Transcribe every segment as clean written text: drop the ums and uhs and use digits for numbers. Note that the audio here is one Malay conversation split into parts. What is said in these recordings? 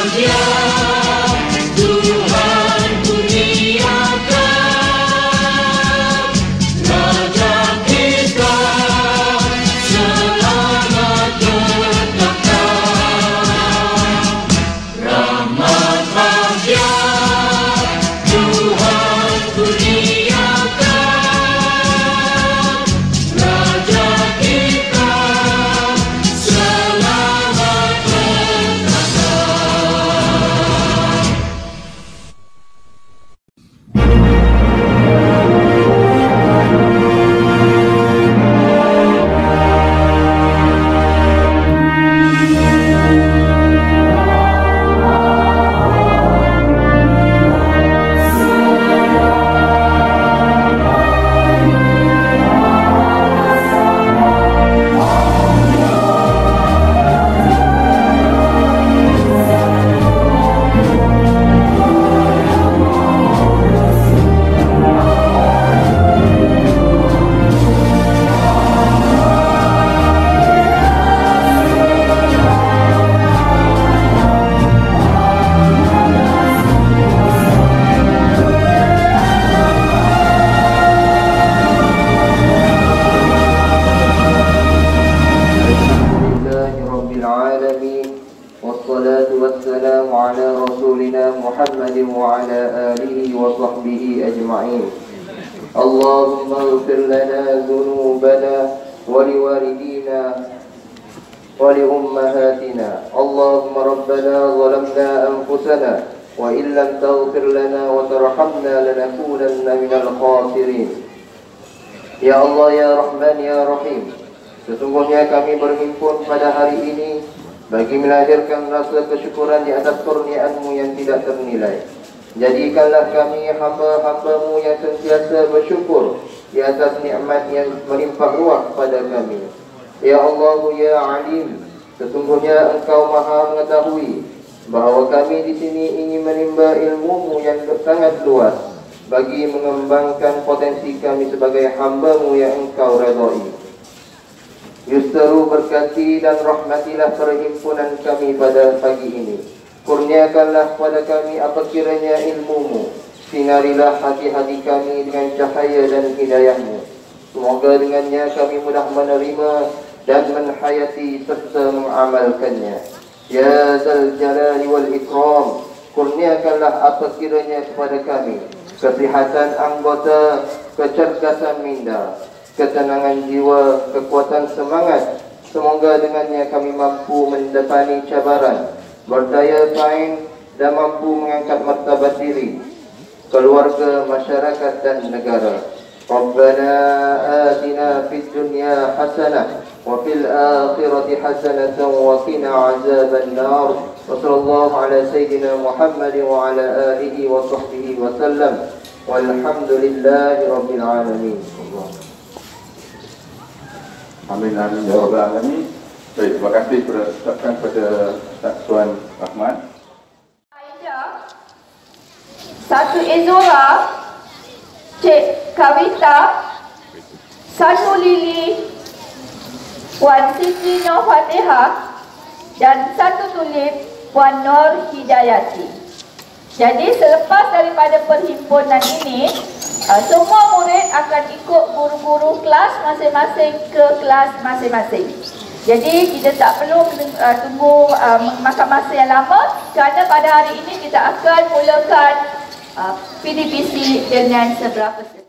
اللهم اغفر لنا ذنوبنا ولوالدينا ولأمهاتنا. اللهم ربنا ظلمنا أنفسنا وإن لم تغفر لنا وترحمنا لنكونن من الخاسرين. Ya Allah, Ya Rahman, Ya Rahim, sesungguhnya kami berhimpun pada hari ini bagi melahirkan rasa kesyukuran di atas kurnia-Mu yang tidak ternilai. Jadikanlah kami hamba-hamba-Mu yang sentiasa bersyukur di atas nikmat yang melimpah ruah pada kami. Ya Allah, Ya Alim, sesungguhnya Engkau Maha mengetahui bahawa kami di sini ingin menimba ilmu-Mu yang sangat luas bagi mengembangkan potensi kami sebagai hamba-Mu yang Engkau redai. Yustaru, berkati dan rahmatilah perhimpunan kami pada pagi ini. Kurniakanlah kepada kami apa kiranya ilmu-Mu. Sinarilah hati-hati kami dengan cahaya dan hidayah-Mu. Semoga dengannya kami mudah menerima dan menhayati serta mengamalkannya. Ya Zal Jalali wal Ikram, kurniakanlah apa kiranya kepada kami kesihatan anggota, kecerdasan minda, ketenangan jiwa, kekuatan semangat. Semoga dengannya kami mampu mendepani cabaran, berdaya saing dan mampu mengangkat martabat diri, keluarga, masyarakat dan negara. Rabbana atina fid dunya hasanah wa fil akhirati hasanatan wa qina azaban nar. Wa sallallahu ala sayyidina Muhammad wa ala alihi wa sahbihi wa sallam. Walhamdulillahi rabbil alamin. Amin amin ya rabbal alamin. Baik, terima kasih ucapkan kepada Ustaz Tuan Rahman. Aida, satu Ezora, Cik Kavita, satu Lili, Puan Siti Nur Fatihah, dan satu tulip Puan Nur Hidayati. Jadi selepas daripada perhimpunan ini, semua murid akan ikut guru-guru kelas masing-masing ke kelas masing-masing. Jadi kita tak perlu tunggu masa yang lama, kerana pada hari ini kita akan mulakan PDPC dengan seberapa sesi.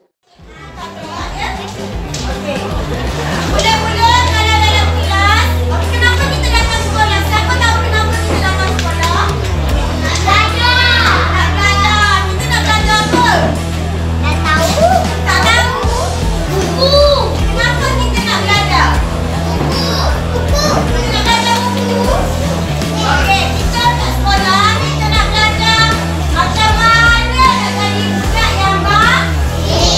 Mula-mula kalau dalam kelas, kenapa kita datang sekolah? Siapa tahu kenapa kita datang sekolah? Nak belajar. Nak belajar. Kita nak belajar apa? Nak tahu? Tak tahu? Buku. Kenapa kita nak belajar? Buku. Kita nak belajar buku. Okey, kita kat sekolah ni kita nak belajar macam mana nak jadi budak yang baik.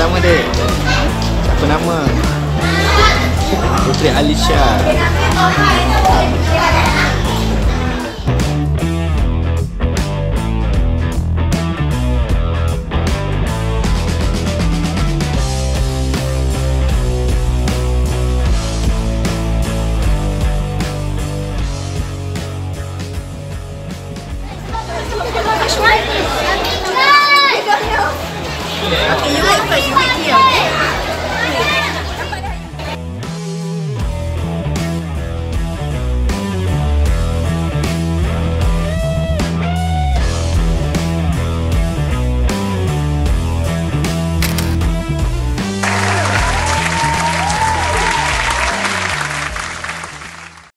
pertama dek. Siapa nama? Putri Alisha.